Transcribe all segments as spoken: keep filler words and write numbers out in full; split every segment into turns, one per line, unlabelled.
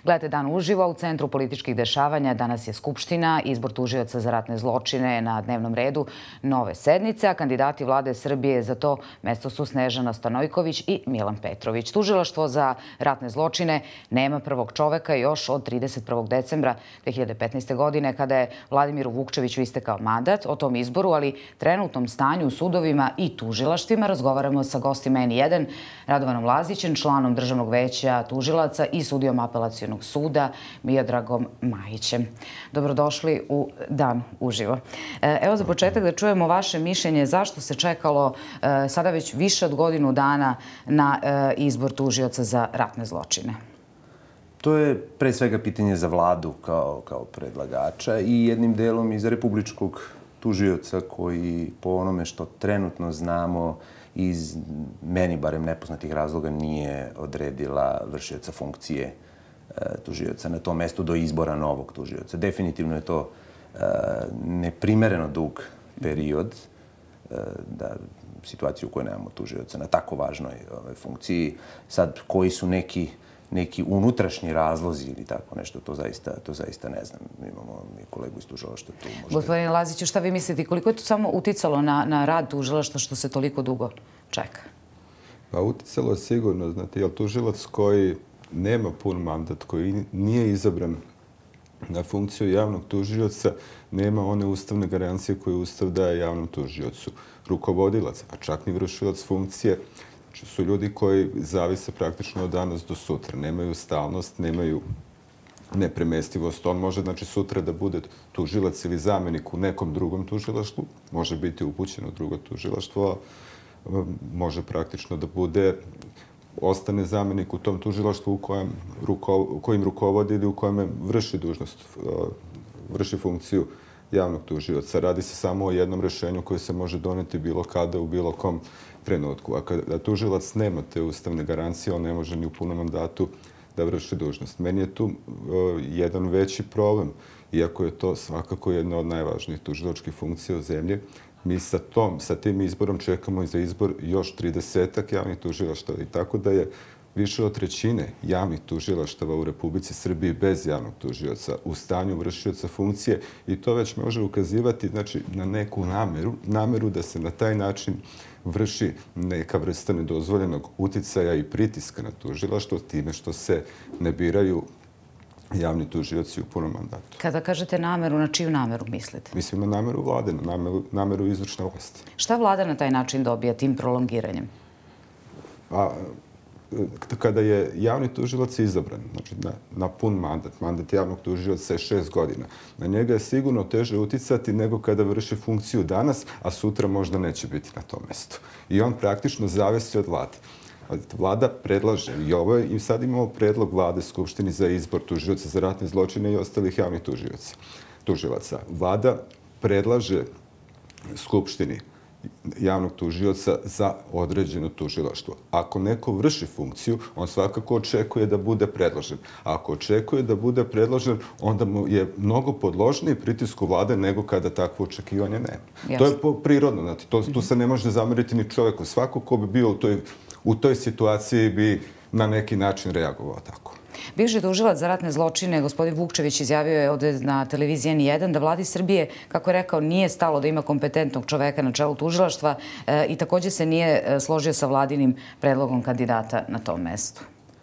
Gledajte Dan uživo u centru političkih dešavanja. Danas je Skupština, izbor tužioca za ratne zločine na dnevnom redu nove sednice, a kandidati vlade Srbije za to mesto su Snežana Stanojković i Milan Petrović. Tužilaštvo za ratne zločine nema prvog čoveka još od trideset prvog decembra dve hiljade petnaeste. godine, kada je Vladimiru Vukčeviću istekao mandat. O tom izboru, ali trenutnom stanju u sudovima i tužilaštvima razgovaramo sa gostima N jedan, Radovanom Lazićem, članom Državnog veća tužilaca i sudijom Apelacionog suda Miodragom Majićem. Dobrodošli u Dan uživo. Evo za početak da čujemo vaše mišljenje zašto se čekalo sada već više od godinu dana na izbor tužioca za ratne zločine.
To je pre svega pitanje za vladu kao, kao predlagača i jednim delom i za republičkog tužioca koji po onome što trenutno znamo iz meni barem nepoznatih razloga nije odredila vršioca funkcije tužioca na tom mestu do izbora novog tužioca. Definitivno je to neprimereno dug period, da situaciju u kojoj nemamo tužioca na tako važnoj funkciji. Sad, koji su neki neki unutrašnji razlozi ili tako nešto, to zaista, to zaista ne znam. Imamo i kolegu iz tužilaštva tu.
Gospodine Laziću, šta vi mislite? Koliko je to samo uticalo na, na rad tužilaštva što se toliko dugo čeka?
Pa uticalo je sigurno, znate, jer tužilac koji nema pun mandat, koji nije izabran na funkciju javnog tužioca, nema one ustavne garancije koje Ustav daje javnom tužiocu. Rukovodilac, a čak ni vršilac funkcije, su ljudi koji zavise praktično od danas do sutra. Nemaju stalnost, nemaju nepremestivost. On može, znači, sutra da bude tužilac ili zamenik u nekom drugom tužilaštvu, može biti upućen u drugo tužilaštvo, može praktično da bude, ostane zamenik u tom tužilaštvu u kojem, kojim rukovodi ili u kojem vrši dužnost, vrši funkciju javnog tužioca. Radi se samo o jednom rešenju koje se može doneti bilo kada, u bilo kom trenutku. A kada tužilac nema te ustavne garancije, on ne može ni u punom mandatu da vrši dužnost. Meni je tu jedan veći problem, iako je to svakako jedna od najvažnijih tužilačkih funkcija u zemlji. Mi sa tom, sa tim izborom čekamo i za izbor još tridesetak javnih tužilaštava i tako da je više od trećine javnih tužilaštava u Republici Srbiji bez javnog tužioca u stanju vršioca funkcije i to već može ukazivati, znači, na neku nameru, nameru da se na taj način vrši neka vrsta nedozvoljenog uticaja i pritiska na tužilaštvo time što se ne biraju javni tužioci u punom mandatu.
Kada kažete nameru, na čiju nameru mislite?
Mislim na nameru vlade, na nameru, nameru izvršne vlasti.
Šta vlada na taj način dobija tim prolongiranjem?
Pa, kada je javni tužilac izabran, znači na, na pun mandat, mandat javnog tužioca je šest godina, na njega je sigurno teže uticati nego kada vrši funkciju danas, a sutra možda neće biti na tom mestu. I on praktično zavisi od vlade. Vlada predlaže i ovo je, i sad imamo predlog vlade Skupštini za izbor tužioca za ratne zločine i ostalih javnih tužioca, tužilaca. Vlada predlaže Skupštini javnog tužioca za određeno tužilaštvo. Ako neko vrši funkciju, on svakako očekuje da bude predložen. A ako očekuje da bude predložen, onda mu je mnogo podložniji pritisku vlade nego kada takvo očekivanje nema. Jasne. To je prirodno. Znači, to, tu se ne može zameriti ni čoveku. Svako ko bi bio u toj, u toj situaciji bi na neki način reagovao tako.
Bivši tužilac za ratne zločine, gospodin Vukčević, izjavio je ovde na televiziji N jedan da vladi Srbije, kako je rekao, nije stalo da ima kompetentnog čoveka na čelu tužilaštva e, i također se nije složio sa vladinim predlogom kandidata na tom mestu.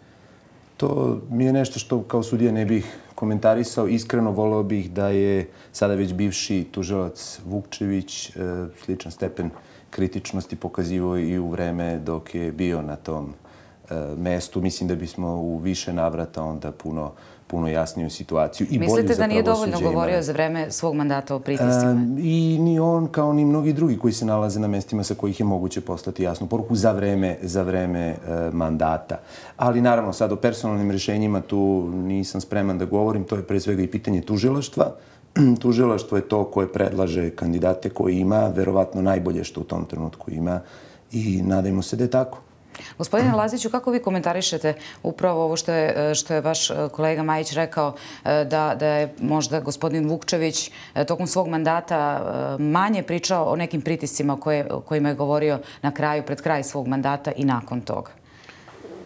To mi je nešto što kao sudija ne bih komentarisao. Iskreno voleo bih da je sada već bivši tužilac Vukčević e, sličan stepen kritičnosti pokazivao i u vreme dok je bio na tom mestu. Mislim da bismo u više navrata onda puno, puno jasniju situaciju. I
mislite da nije dovoljno govorio za vreme svog mandata o pritiscima?
I ni on, kao ni mnogi drugi koji se nalaze na mestima sa kojih je moguće poslati jasnu poruku za vreme, za vreme mandata. Ali naravno, sad o personalnim rješenjima tu nisam spreman da govorim. To je pre svega i pitanje tužilaštva. Tužilaštvo je to koje predlaže kandidate koji ima, verovatno najbolje što u tom trenutku ima i nadajmo se da je tako.
Gospodine Laziću, kako vi komentarišete upravo ovo što je, što je vaš kolega Majić rekao, da, da je možda gospodin Vukčević tokom svog mandata manje pričao o nekim pritiscima koje, o kojima je govorio na kraju, pred kraj svog mandata i nakon toga?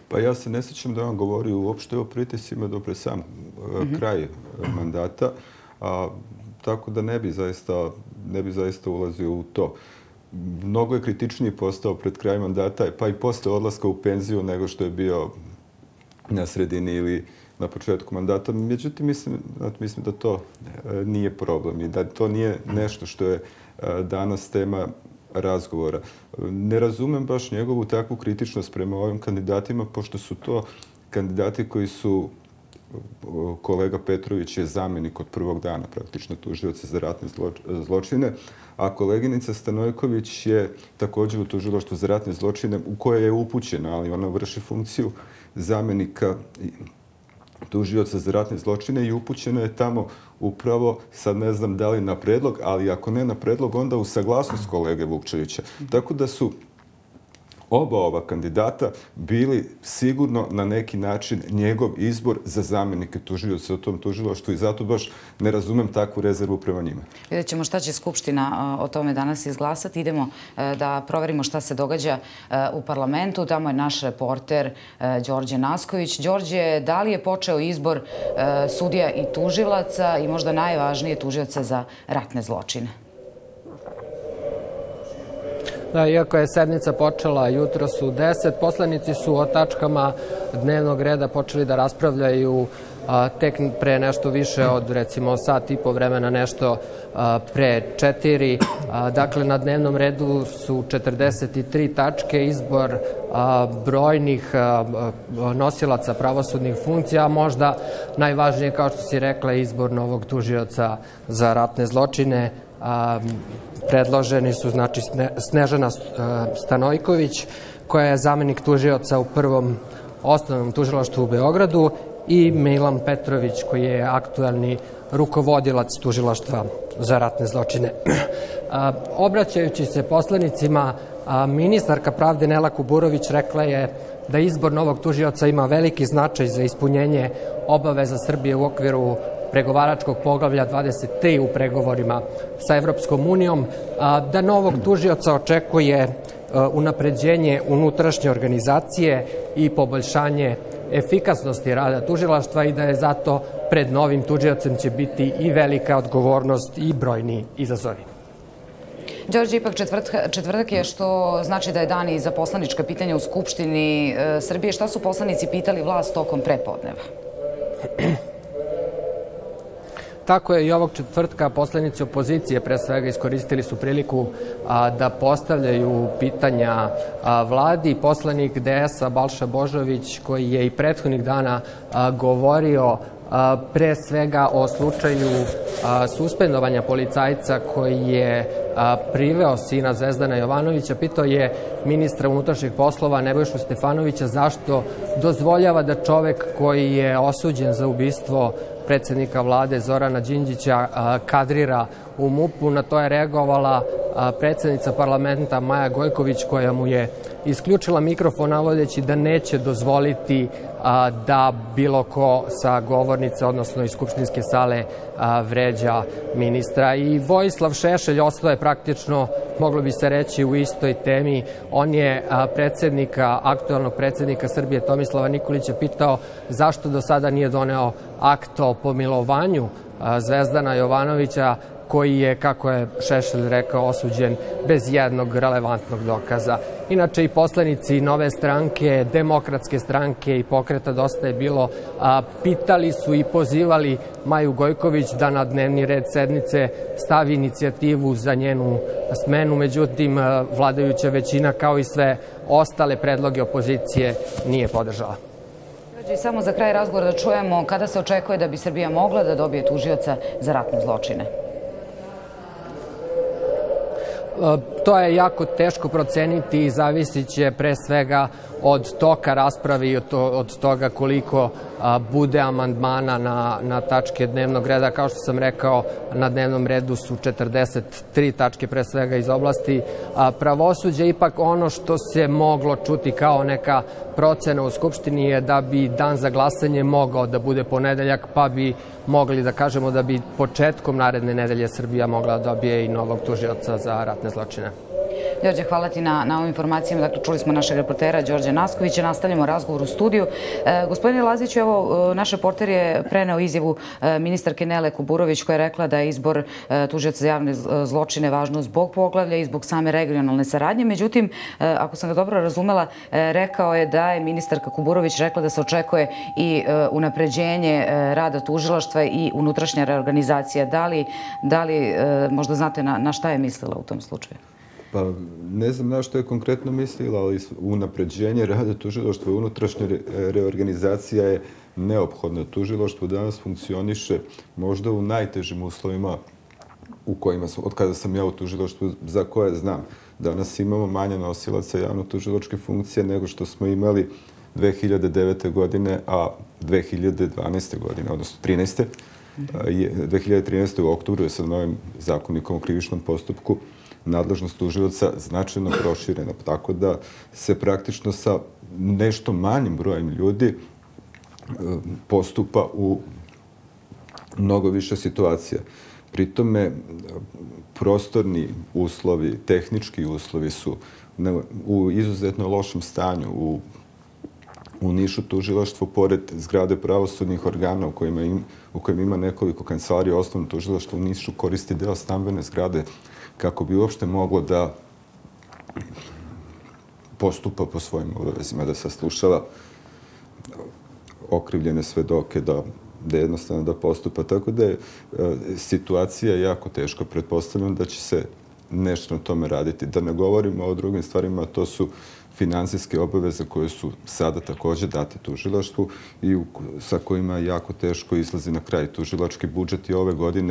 Pa ja se ne sjećam da vam govori uopšte o pritiscima do pre sam kraj mandata, a, tako da ne bi zaista, ne bi zaista ulazio u to. Mnogo je kritičniji postao pred kraj mandata, pa i posle odlaska u penziju nego što je bio na sredini ili na početku mandata. Međutim, mislim, mislim da to nije problem i da to nije nešto što je danas tema razgovora. Ne razumem baš njegovu takvu kritičnost prema ovim kandidatima, pošto su to kandidati koji su, kolega Petrović je zamjenik od prvog dana praktično tužioca za ratne zločine, a koleginica Stanojković je također u tužilaštvu za ratne zločine u koje je upućena, ali ona vrši funkciju zamjenika tužioca za ratne zločine i upućena je tamo upravo, sad ne znam da li na predlog, ali ako ne na predlog, onda u saglasnost kolege Vukčevića. Tako da su oba ova kandidata bili sigurno na neki način njegov izbor za zamjenike tužioca u tom tužilaštvu i zato baš ne razumem takvu rezervu prema njima.
Vidjet ćemo šta će Skupština o tome danas izglasati. Idemo da proverimo šta se događa u parlamentu. Tamo je naš reporter Đorđe Nasković. Đorđe, da li je počeo izbor sudija i tužilaca i možda najvažnije tužioca za ratne zločine?
Da, iako je sednica počela jutros u deset, poslanici su o tačkama dnevnog reda počeli da raspravljaju a, tek pre nešto više od recimo sat i po vremena, nešto a, pre četiri. A, dakle, na dnevnom redu su četrdeset tri tačke, izbor a, brojnih a, nosilaca pravosudnih funkcija, a možda najvažnije, kao što si rekla, izbor novog tužioca za ratne zločine. A, predloženi su znači Snežana Stanojković, koja je zamjenik tužioca u prvom osnovnom tužilaštvu u Beogradu, i Milan Petrović, koji je aktuelni rukovodilac tužilaštva za ratne zločine. A, obraćajući se poslanicima, a, ministarka pravde Nela Kuburović rekla je da izbor novog tužioca ima veliki značaj za ispunjenje obaveza Srbije u okviru pregovaračkog poglavlja dvadeset tri u pregovorima sa Evropskom unijom, da novog tužioca očekuje unapređenje unutrašnje organizacije i poboljšanje efikasnosti rada tužilaštva i da je zato pred novim tužiocem će biti i velika odgovornost i brojni izazovi.
Đorđe, ipak četvrtak je, što znači da je dan i za poslanička pitanja u Skupštini Srbije. Šta su poslanici pitali vlast tokom prepodneva?
Tako je i ovog četvrtka poslanici opozicije pre svega iskoristili su priliku a, da postavljaju pitanja a, vladi. Poslanik D S-a Balša Božović, koji je i prethodnih dana a, govorio a, pre svega o slučaju a, suspendovanja policajca koji je a, priveo sina Zvezdana Jovanovića, pitao je ministra unutrašnjih poslova Nebojšu Stefanovića zašto dozvoljava da čovek koji je osuđen za ubistvo predsjednika vlade Zorana Đinđića kadrira u M U P-u. Na to je reagovala predsjednica parlamenta Maja Gojković, koja mu je isključila mikrofon navodeći da neće dozvoliti da bilo ko sa govornice, odnosno iz skupštinske sale, vređa ministra. I Vojislav Šešelj ostao je praktično, moglo bi se reći, u istoj temi. On je predsjednika, aktualnog predsjednika Srbije Tomislava Nikolića pitao zašto do sada nije doneo akt o pomilovanju Zvezdana Jovanovića, koji je, kako je Šešelj rekao, osuđen bez jednog relevantnog dokaza. Inače, i poslanici Nove stranke, Demokratske stranke i Pokreta Dosta je bilo, a, pitali su i pozivali Maju Gojković da na dnevni red sednice stavi inicijativu za njenu smenu. Međutim, vladajuća većina, kao i sve ostale predloge opozicije, nije podržala.
Samo za kraj razgovora da čujemo kada se očekuje da bi Srbija mogla da dobije tužioca za ratne zločine.
To je jako teško proceniti i zavisit će pre svega od toka rasprave i od toga koliko bude amandmana na, na tačke dnevnog reda. Kao što sam rekao, na dnevnom redu su četrdeset tri tačke pre svega iz oblasti pravosuđa. Ipak ono što se moglo čuti kao neka procena u Skupštini je da bi dan za glasanje mogao da bude ponedeljak, pa bi mogli da kažemo da bi početkom naredne nedelje Srbija mogla da dobije i novog tužioca za ratne zločine.
Đorđe, hvala ti na, na ovim informacijama. Dakle, čuli smo našeg reportera Đorđa Naskovića. Nastavljamo razgovor u studiju. E, gospodine Laziću, evo, naš reporter je preneo izjavu e, ministarke Nele Kuburović koja je rekla da je izbor e, tužioca za javne zločine važno zbog poglavlja i zbog same regionalne saradnje. Međutim, e, ako sam ga dobro razumela, e, rekao je da je ministarka Kuburović rekla da se očekuje i e, unapređenje e, rada tužilaštva i unutrašnja reorganizacija. Da li, da li e, možda znate na, na šta je mislila u tom slučaju?
Pa ne znam na što je konkretno mislila, ali unapređenje rada tužilaštva i unutrašnja reorganizacija je neophodna. Tužilaštvo danas funkcioniše možda u najtežim uslovima u kojima sam, od kada sam ja u tužilaštvu, za koje znam. Danas imamo manje nosilaca javno-tužilačke funkcije nego što smo imali dve hiljade devete. godine, a dve hiljade dvanaeste. godine, odnosno trinaeste. dve hiljade trinaeste. u oktobru je sa novim zakonikom o krivičnom postupku nadležnost tužioca značajno proširena, tako da se praktično sa nešto manjim brojem ljudi postupa u mnogo više situacija. Pritome, prostorni uslovi, tehnički uslovi su u izuzetno lošem stanju. U, u Nišu tužilaštvo, pored zgrade pravosudnih organa u kojima im, u kojima ima nekoliko kancelarija, osnovno tužilaštvo u Nišu koristi deo stambene zgrade kako bi uopšte moglo da postupa po svojim obavezima, da saslušava okrivljene svedoke, da, da jednostavno da postupa. Tako da je e, situacija jako teška. Pretpostavljam da će se nešto na tome raditi. Da ne govorimo o drugim stvarima, to su finansijske obaveze koje su sada takođe date tužilaštvu i u, sa kojima jako teško izlazi na kraj. Tužilački budžet i ove godine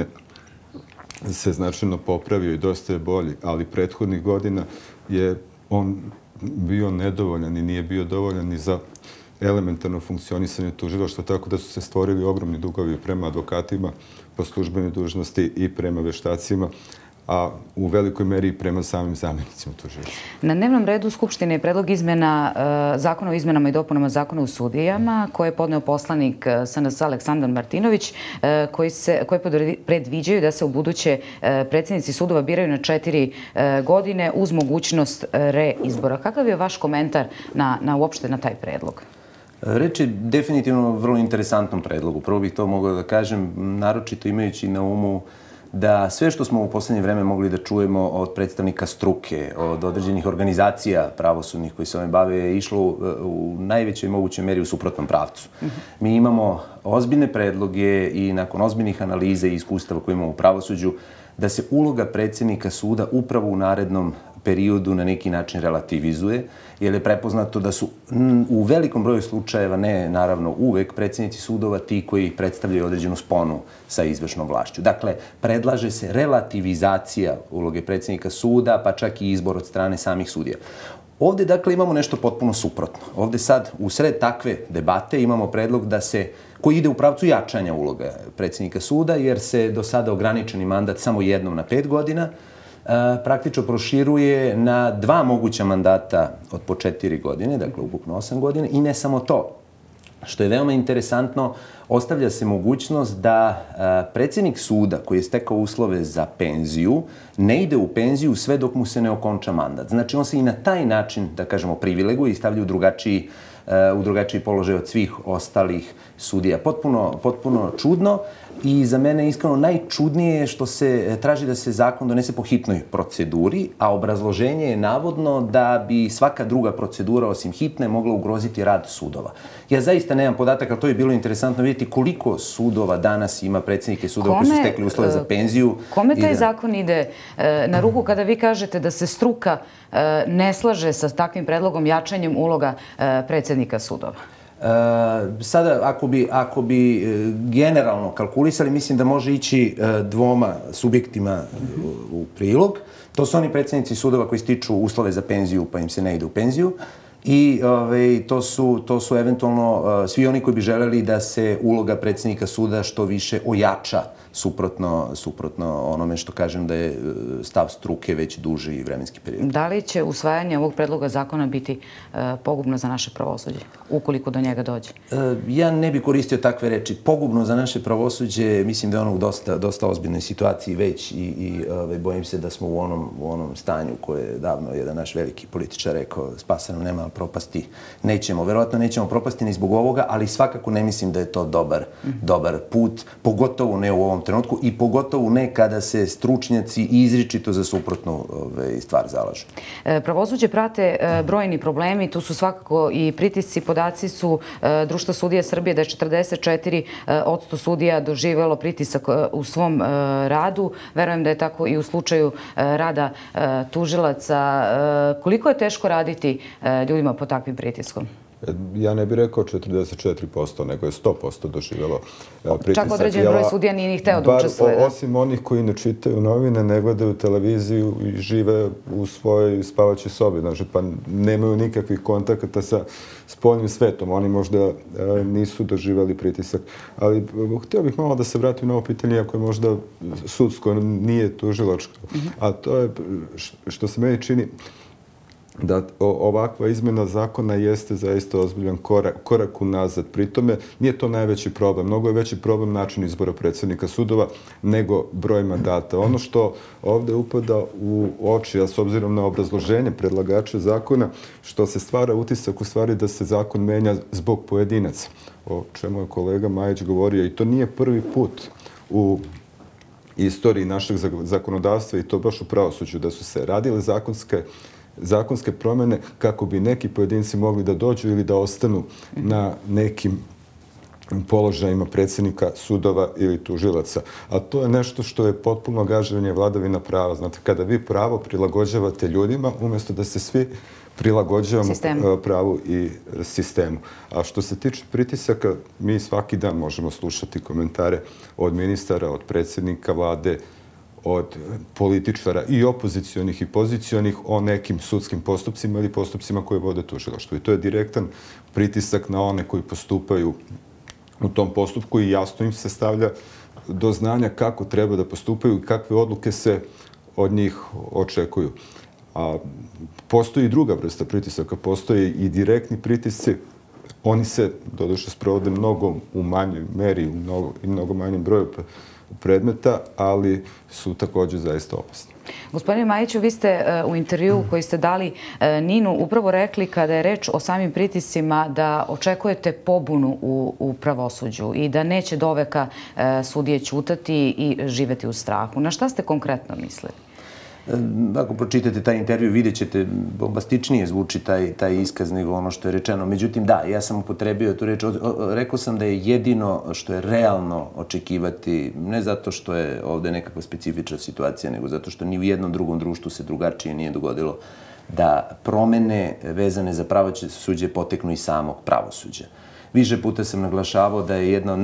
se značajno popravio i dosta je bolji, ali prethodnih godina je on bio nedovoljan i nije bio dovoljan ni za elementarno funkcionisanje tužilaštva, tako da su se stvorili ogromni dugovi prema advokatima po službenoj dužnosti i prema veštacima, a u velikoj meri i prema samim zamjenicima tužilaštva.
Na dnevnom redu Skupštine je predlog izmena zakona o izmenama i dopunama zakona o sudijama, koje je podneo poslanik S N S Aleksandar Martinović, koji, se, koje predviđaju da se u buduće predsjednici sudova biraju na četiri godine uz mogućnost reizbora. Kakav je vaš komentar na, na uopšte na taj predlog?
Reč je definitivno o vrlo interesantnom predlogu. Prvo bih to mogao da kažem, naročito imajući na umu da sve što smo u poslednje vreme mogli da čujemo od predstavnika struke, od određenih organizacija pravosudnih koji se ovim bave, je išlo u najvećoj mogućoj meri u suprotnom pravcu. Mi imamo ozbiljne predloge i nakon ozbiljnih analiza i iskustava koje imamo u pravosuđu, da se uloga predsjednika suda upravo u narednom periodu na neki način relativizuje, jer je prepoznato da su u velikom broju slučajeva, ne naravno uvek, predsjednici sudova ti koji predstavljaju određenu sponu sa izvršnom vlašću. Dakle, predlaže se relativizacija uloge predsjednika suda, pa čak i izbor od strane samih sudija. Ovde, dakle, imamo nešto potpuno suprotno. Ovde sad, u sred takve debate, imamo predlog da se, koji ide u pravcu jačanja uloga predsjednika suda, jer se do sada ograničeni mandat samo jednom na pet godina, praktično proširuje na dva moguća mandata od po četiri godine, dakle ukupno osam godina, i ne samo to. Što je veoma interesantno, ostavlja se mogućnost da predsjednik suda koji je stekao uslove za penziju ne ide u penziju sve dok mu se ne okonča mandat. Znači on se i na taj način, da kažemo, privileguje i stavlja u drugačiji, u drugačiji položaj od svih ostalih sudija. Potpuno, potpuno čudno. I za mene iskreno najčudnije je što se traži da se zakon donese po hitnoj proceduri, a obrazloženje je navodno da bi svaka druga procedura osim hitne mogla ugroziti rad sudova. Ja zaista nemam podataka, to je bilo interesantno vidjeti koliko sudova danas ima predsjednike sudova koji su stekli uslove za penziju.
Kome taj zakon ide na ruku kada vi kažete da se struka ne slaže sa takvim predlogom jačanjem uloga predsjednika sudova?
Sada, ako bi, ako bi generalno kalkulisali, mislim da može ići dvoma subjektima u prilog. To su oni predsjednici sudova koji stiču uslove za penziju pa im se ne ide u penziju. I ove, to, su, to su eventualno svi oni koji bi želeli da se uloga predsjednika suda što više ojača suprotno, suprotno onome što kažem da je stav struke već duži vremenski period.
Da li će usvajanje ovog predloga zakona biti pogubno za naše pravosuđe, ukoliko do njega dođe?
Ja ne bih koristio takve reči. Pogubno za naše pravosuđe, mislim da je ono u dosta, dosta ozbiljnoj situaciji već i, i ove, bojim se da smo u onom, u onom stanju koje je davno jedan naš veliki političar rekao, spasa nam nema, propasti nećemo. Verovatno nećemo propasti ni zbog ovoga, ali svakako ne mislim da je to dobar, dobar put, pogotovo ne u ovom trenutku i pogotovo ne kada se stručnjaci izričito za suprotnu ove, stvar zalažu.
E, pravosuđe prate e, brojni problemi, tu su svakako i pritisci, podaci su e, Društva sudija Srbije da je četrdeset četiri posto sudija doživjelo pritisak e, u svom e, radu. Verujem da je tako i u slučaju e, rada e, tužilaca. E, koliko je teško raditi e, ljudima pod takvim pritiskom?
Ja ne bih rekao četrdeset četiri posto, nego je sto posto doživjelo pritisak.
Čak određen broj sudija nije ni hteo da učestvuje.
Osim onih koji ne čitaju novine, ne gledaju televiziju i žive u svojoj spavaćoj sobi. Znači, pa nemaju nikakvih kontakata sa spoljnim svetom. Oni možda nisu doživjeli pritisak. Ali htio bih malo da se vratim na ovo pitanje, ako je možda sudsko, nije tužilačko. A to je, što se meni čini, da ovakva izmjena zakona jeste zaista ozbiljan korak, korak unazad. Pri tome nije to najveći problem. Mnogo je veći problem način izbora predsjednika sudova nego broj mandata. Ono što ovdje upada u oči, a s obzirom na obrazloženje predlagača zakona, što se stvara utisak u stvari da se zakon menja zbog pojedinaca, o čemu je kolega Majić govorio. I to nije prvi put u istoriji našeg zakonodavstva i to baš u pravosuđu, da su se radile zakonske zakonske promjene kako bi neki pojedinci mogli da dođu ili da ostanu na nekim položajima predsjednika sudova ili tužilaca. A to je nešto što je potpuno gaženje vladavina prava. Znate, kada vi pravo prilagođavate ljudima, umjesto da se svi prilagođavamo pravu i sistemu. A što se tiče pritisaka, mi svaki dan možemo slušati komentare od ministara, od predsjednika vlade, od političara i opozicionih i pozicionih o nekim sudskim postupcima ili postupcima koje vode tužilaštvo. I to je direktan pritisak na one koji postupaju u tom postupku i jasno im se stavlja do znanja kako treba da postupaju i kakve odluke se od njih očekuju. A postoji i druga vrsta pritisaka, postoje i direktni pritisci. Oni se, doduše, sprovode mnogo u manjoj meri i mnogo, mnogo manjem broju predmeta, ali su također zaista opasni.
Gospodine Majiću, vi ste u intervju koji ste dali Ninu upravo rekli kada je reč o samim pritiscima da očekujete pobunu u, u pravosuđu i da neće doveka sudije ćutati i živeti u strahu. Na šta ste konkretno mislili?
Ako pročitate taj intervju, vidjet ćete, bombastičnije zvuči taj, taj iskaz nego ono što je rečeno. Međutim, da, ja sam upotrebio tu reč. Rekao sam da je jedino što je realno očekivati, ne zato što je ovdje nekakva specifična situacija, nego zato što ni u jednom drugom društvu se drugačije nije dogodilo da promene vezane za pravosuđe poteknu iz samog pravosuđa. Više puta sam naglašavao da je jedna od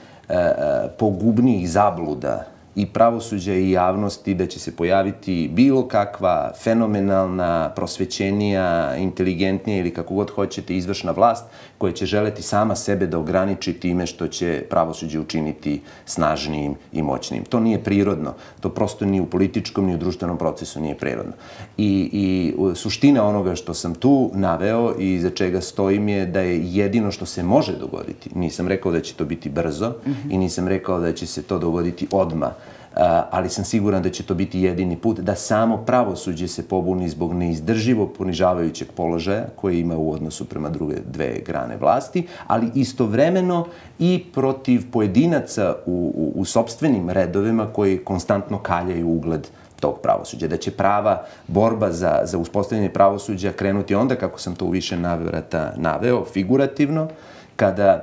najpogubnijih zabluda i pravosuđa i javnosti da će se pojaviti bilo kakva fenomenalna, prosvećenija, inteligentnija ili kako god hoćete izvršna vlast koja će želeti sama sebe da ograniči time što će pravosuđe učiniti snažnijim i moćnijim. To nije prirodno. To prosto ni u političkom ni u društvenom procesu nije prirodno. I, i suština onoga što sam tu naveo i za čega stojim je da je jedino što se može dogoditi. Nisam rekao da će to biti brzo i nisam rekao da će se to dogoditi odmah. Ali sam siguran da će to biti jedini put da samo pravosuđe se pobuni zbog neizdrživo ponižavajućeg položaja koje ima u odnosu prema druge dve grane vlasti, ali istovremeno i protiv pojedinaca u, u, u sopstvenim redovima koji konstantno kaljaju ugled tog pravosuđa. Da će prava borba za, za uspostavljanje pravosuđa krenuti onda, kako sam to u više navrata naveo, figurativno, kada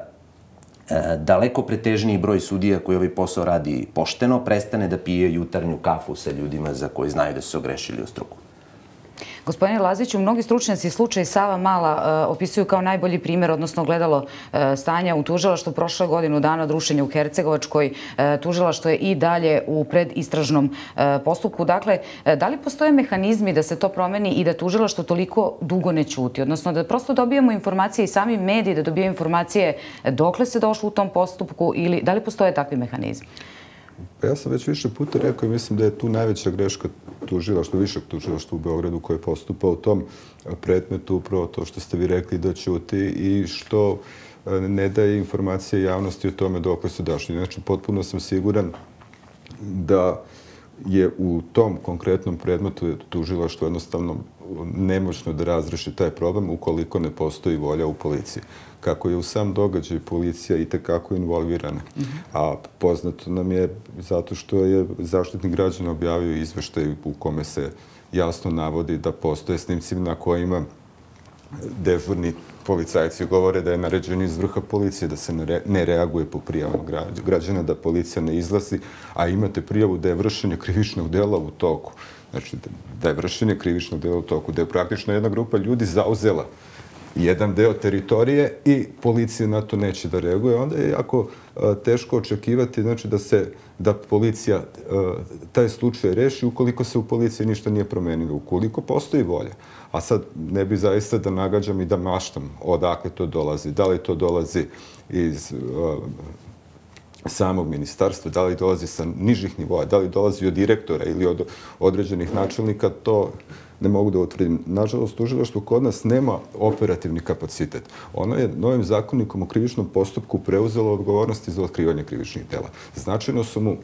daleko pretežniji broj sudija koji ovaj posao radi pošteno prestane da pije jutarnju kafu sa ljudima za koji znaju da su se ogrešili o struku.
Gospodine Laziću, mnogi stručnjaci slučaj Sava Mala opisuju kao najbolji primjer, odnosno gledalo stanja u tužilaštvu prošle godinu dana od rušenja u Hercegovačkoj. Tužilaštvo je i dalje u predistražnom postupku. Dakle, da li postoje mehanizmi da se to promeni i da tužilaštvo toliko dugo ne ćuti? Odnosno da prosto dobijemo informacije i sami mediji da dobijaju informacije dokle se došlo u tom postupku ili da li postoje takvi mehanizmi?
Pa ja sam već više puta rekao i mislim da je tu najveća greška tužilaštva, višeg tužilaštva u Beogradu koje postupa u tom predmetu, upravo to što ste vi rekli da ćuti i što ne daje informacije javnosti o tome dokle su došli. Znači, potpuno sam siguran da je u tom konkretnom predmetu tužilaštvo jednostavno nemoćno da razreši taj problem ukoliko ne postoji volja u policiji. Kako je u sam događaj policija i tekako involvirana. A poznato nam je zato što je Zaštitnik građana objavio izveštaj u kome se jasno navodi da postoje snimci na kojima dežurni policajci govore da je naređeno iz vrha policije, da se ne reaguje po prijavama građana, da policija ne izlazi, a imate prijavu da je vršenje krivičnog dela u toku. Znači, da je vršenje krivičnog dela u toku, da je praktično jedna grupa ljudi zauzela jedan deo teritorije i policija na to neće da reaguje. Onda je jako teško očekivati znači, da se da policija taj slučaj reši ukoliko se u policiji ništa nije promenilo, ukoliko postoji volja. A sad ne bi zaista da nagađam i da maštam odakle to dolazi. Da li to dolazi iz samog ministarstva, da li dolazi sa nižih nivoa, da li dolazi od direktora ili od određenih načelnika, to ne mogu da utvrdim. Nažalost, tužilaštvo kod nas nema operativni kapacitet. Ono je novim zakonikom o krivičnom postupku preuzelo odgovornosti za otkrivanje krivičnih dela. Značajno su mu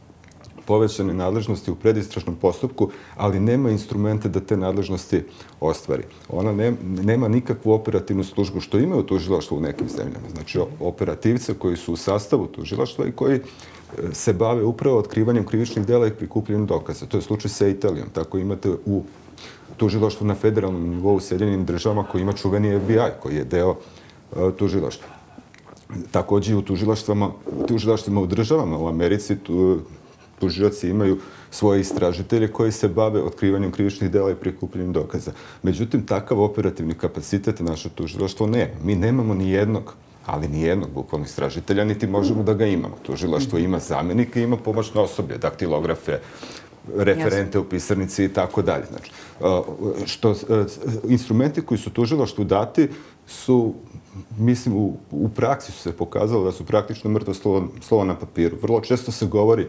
povećane nadležnosti u predistražnom postupku, ali nema instrumente da te nadležnosti ostvari. Ona nema nikakvu operativnu službu, što imaju tužilaštvo u nekim zemljama. Znači, operativce koji su u sastavu tužilaštva i koji se bave upravo otkrivanjem krivičnih dela i prikupljanjem dokaza. To je slučaj sa Italijom. Tako imate u tužilaštvu na federalnom nivou u Sjedinjenim državama koji ima čuveni F B I, koji je deo tužilaštva. Također i u tužilaštvima u državama u Americi tužioci imaju svoje istražitelje koji se bave otkrivanjem krivičnih dela i prikupljanjem dokaza. Međutim, takav operativni kapacitet naše tužilaštvo nema. Mi nemamo ni jednog, ali ni jednog bukvalno istražitelja, niti možemo da ga imamo. Tužilaštvo ima zamenike, ima pomoćno osoblje, daktilografe, referente u pisarnici i tako dalje. Znači, što, instrumenti koji su tužilaštvu dati su, mislim, u, u praksi su se pokazalo da su praktično mrtvo slovo, slovo na papiru. Vrlo često se govori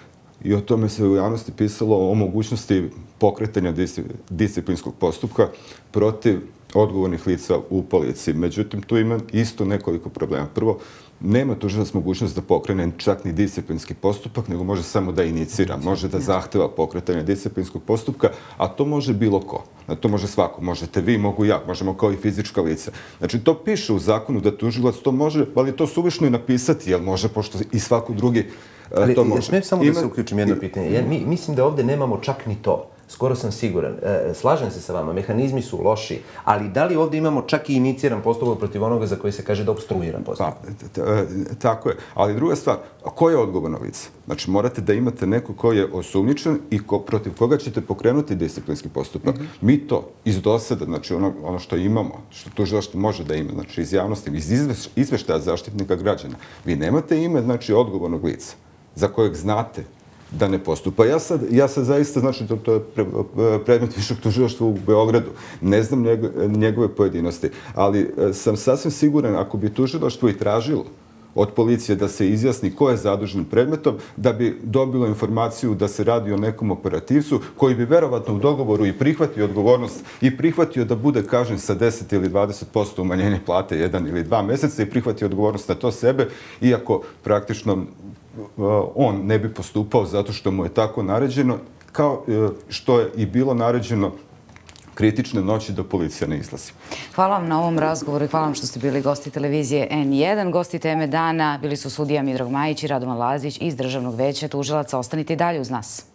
i o tome se u javnosti pisalo o mogućnosti pokretanja disciplinskog postupka protiv odgovornih lica u policiji. Međutim, tu ima isto nekoliko problema. Prvo, nema tužilac mogućnost da pokrene čak ni disciplinski postupak, nego može samo da inicira, može da zahteva pokretanje disciplinskog postupka, a to može bilo ko. To može svako. Možete vi, mogu ja, možemo kao i fizička lica. Znači, to piše u zakonu da tužilac to može, ali to suvišno i napisati, jer može, pošto i svako drugi to može.
Ali, smijem samo da se uključim jedno pitanje. Mislim da ovde nemamo čak ni to. Skoro sam siguran. Slažem se sa vama, mehanizmi su loši, ali da li ovdje imamo čak i iniciran postupak protiv onoga za koji se kaže da obstruira postupak?
Tako je. Ali druga stvar, ko je odgovorno lice? Znači, morate da imate neko ko je osumnjičen i protiv koga ćete pokrenuti disciplinski postupak. Mi to iz dosada, znači ono što imamo, što tužilaštvo može da ima, znači iz javnosti, iz izveštaja Zaštitnika građana, vi nemate ime, znači, odgovornog lica za kojeg znate da ne postupa. Ja sad, ja sad zaista, znači, to, to je predmet višeg tužilaštva u Beogradu. Ne znam njegove pojedinosti, ali sam sasvim siguran, ako bi tužilaštvo i tražilo od policije da se izjasni ko je zadužen predmetom, da bi dobilo informaciju da se radi o nekom operativcu koji bi verovatno u dogovoru i prihvatio odgovornost i prihvatio da bude kažnjen sa deset ili dvadeset posto umanjenje plate jedan ili dva meseca i prihvatio odgovornost na to sebe, iako praktično on ne bi postupao zato što mu je tako naređeno, kao što je i bilo naređeno kritične noći da policija ne izlazi.
Hvala vam na ovom razgovoru i hvala vam što ste bili gosti televizije N jedan. Gosti teme dana bili su sudija Miodrag Majić i Radovan Lazić iz Državnog veća tužilaca. Ostanite i dalje uz nas.